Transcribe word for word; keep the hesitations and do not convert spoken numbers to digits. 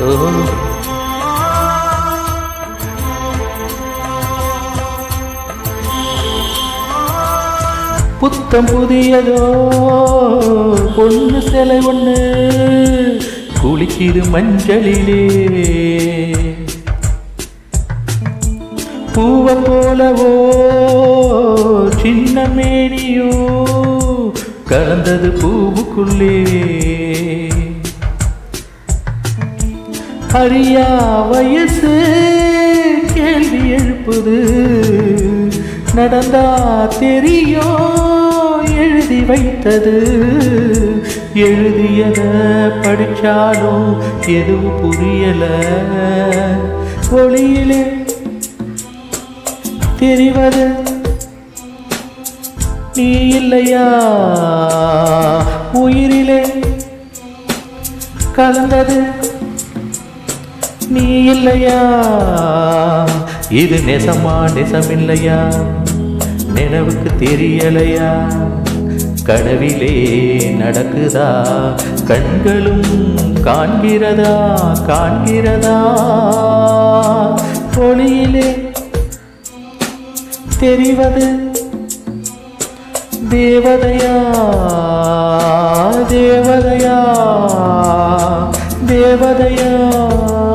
புத்தம் புதியதோ பொண்ணு சிலை ஒண்ணு குளிக்கிது மஞ்சளிலே பூவ போலவோ சின்ன மேனியோ கலந்தது பூவுக்குள்ளே அறியா வயசு கேள்வி எழுப்புது நடந்தா தெரியும் எழுதி வைத்தது எழுதியத படிச்சாலும் எதுவும் புரியல ஒளியிலே தெரிவது நீ இல்லையா உயிரிலே கலந்தது நீ இல்லையா இது நெசமா நெசமில்லையா நினைவுக்கு தெரியலையா கனவிலே நடக்குதா கண்களும் காண்கிறதா காண்கிறதா ஒளியிலே தெரிவது தேவதையா தேவதையா தேவதையா